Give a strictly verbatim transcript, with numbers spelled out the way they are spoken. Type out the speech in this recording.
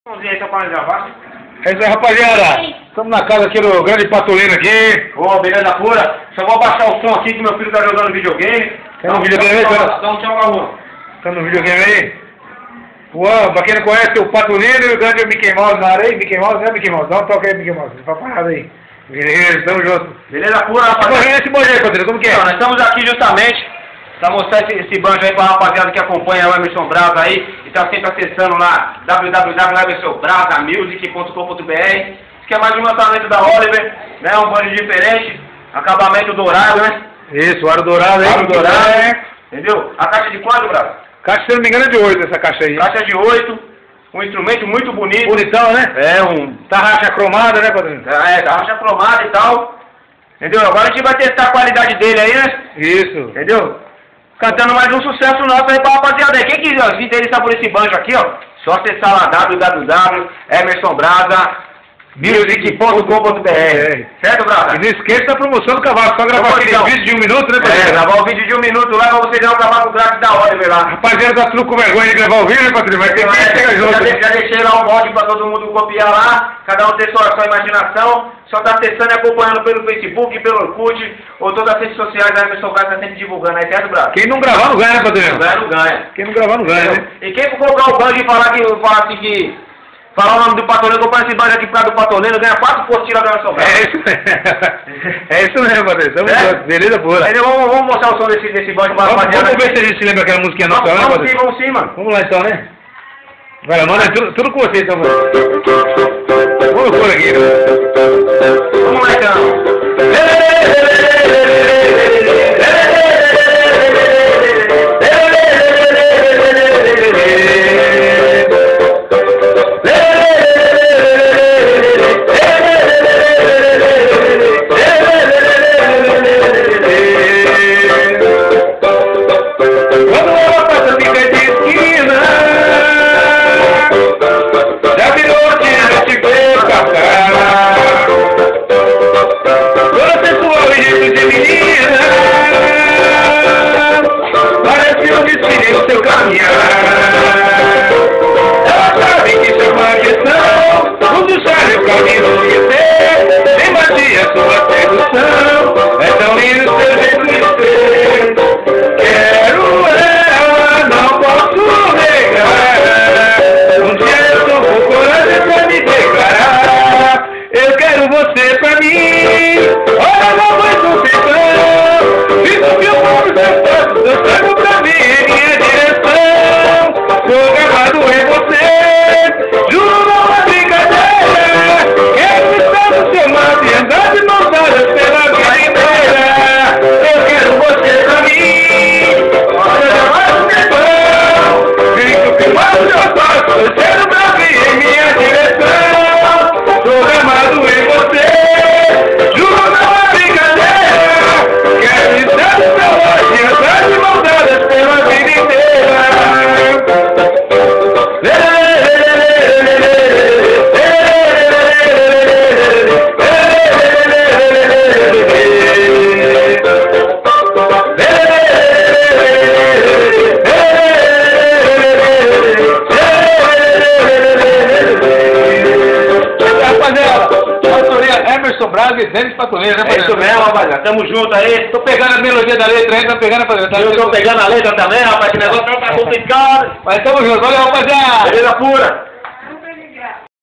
Vamos ver aí, só para gravar. É isso aí, rapaziada. Estamos na casa aqui do grande Patolino aqui. Ô, oh, beleza pura. Só vou abaixar o som aqui que meu filho tá jogando videogame. Tá no videogame aí, cara? Dá um tchau pra rua. Tá no videogame aí? Uau, pra quem não conhece, o Patolino e o grande Mickey Mouse na área aí. Mickey Mouse, né, Mickey Mouse? Dá um toque aí, Mickey Mouse. Tá parado aí. Beleza, tamo junto. Beleza pura, rapaziada. Correndo esse banjo aí, Patolino, como que é? Então, nós estamos aqui justamente pra mostrar esse, esse banjo aí pra rapaziada que acompanha o Emerson Brasa aí e tá sempre acessando lá w w w ponto emerson brasa music ponto com ponto b r. Isso que é mais um lançamento da Oliver, né? Um banjo diferente, acabamento dourado, né? Isso, aro dourado aí. Aro dourado, né? Entendeu? A caixa de quanto, Brasa? Caixa, se eu não me engano, é de oito essa caixa aí. Caixa de oito, um instrumento muito bonito. Bonitão, né? É, um... Tarraxa cromada, né, Patolino? É, tarraxa cromada e tal. Entendeu? Agora a gente vai testar a qualidade dele aí, né? Isso. Entendeu? Cantando mais um sucesso nosso aí pra rapaziada aí. Quem quiser se interessar por esse banjo aqui, ó, só acessar lá w w w ponto emerson brasa music ponto com ponto b r. Certo, Brasa? E não esqueça da promoção do cavalo, só gravar aquele vídeo de um minuto, né, É, Patolino? gravar o vídeo de um minuto lá pra você ganhar o cavalo grátis da Oliver lá. Rapaziada, tá tudo com vergonha de gravar o vídeo, né, Patolino? Mas tem que chegar Já, junto. de- já deixei lá um molde pra todo mundo copiar lá, cada um ter sua, sua imaginação, só tá acessando e acompanhando pelo Facebook, pelo Orkut, ou todas as redes sociais da Emerson Brasa tá sempre divulgando aí, certo, Brasa? Quem não gravar não ganha, né, Patolino? Ganha, não ganha. Quem não gravar não ganha, né? E quem for colocar o banjo e falar, que, falar assim que... Falar o nome do Patolino, comprar esse banjo aqui por causa do Patolino, ganha quatro postilhas da Emerson Brasa. É isso mesmo. É isso mesmo, Patolino. Tamo É? junto. Beleza pura. Aí, vamos, vamos mostrar o som desse, desse banjo pra Vamos, rapaziada. vamos ver se a gente se lembra aquela musiquinha nossa, Vamos, né, vamos sim, Patolino? vamos sim, mano. Vamos lá então, né? Vai lá, mano, é tudo, tudo com você então, mano. Vamos por aqui, né? Vamos lá então. Quando ela passa fica de esquina, já virou de te ver passar. Toda sensual e jeito de menina, parece um desfile no seu caminhar. Ela sabe que chama a atenção, um dos olhos pra me enlouquecer. Tem magia sua sedução, é tão lindo seu jeito de ser. Quero ela, não posso negar. Um dia eu tô com coragem pra me declarar. Eu quero você pra mim. Olha, não vai confusão. Visto que o mundo está dançando pra mim em minha direção. Tô gravado em você. Juro, não é brincadeira. Quero estar no seu lado e andar de mãos dadas pela vida inteira. Eu quero você pra mim. Olha, não é um tempão. Grito que mais eu faço, descendo pra vir em minha direção. Tô gravado em você. Juro, não é brincadeira. Quero estar no seu lado e andar de mãos dadas pela vida inteira. Rapaziada, autoria Emerson Brasa e Denis Patolino, né, É isso mesmo, rapaziada. Tamo junto aí. Tô pegando a melodia da letra aí, tá pegando a rapaziada. Eu tô pegando a letra também, rapaz. Que negócio tá complicado. Mas tamo junto, valeu, rapaziada! Beleza pura.